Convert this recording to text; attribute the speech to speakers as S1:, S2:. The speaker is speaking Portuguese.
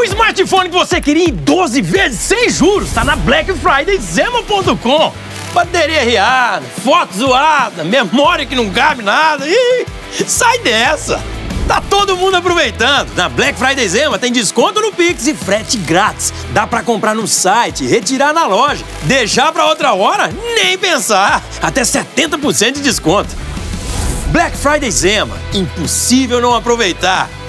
S1: O smartphone que você queria em 12 vezes sem juros tá na Black Friday Zema.com. Bateria riada, foto zoada, memória que não cabe nada. Ih, sai dessa! Tá todo mundo aproveitando. Na Black Friday Zema tem desconto no Pix e frete grátis. Dá pra comprar no site, retirar na loja. Deixar pra outra hora? Nem pensar. Até 70% de desconto. Black Friday Zema. Impossível não aproveitar.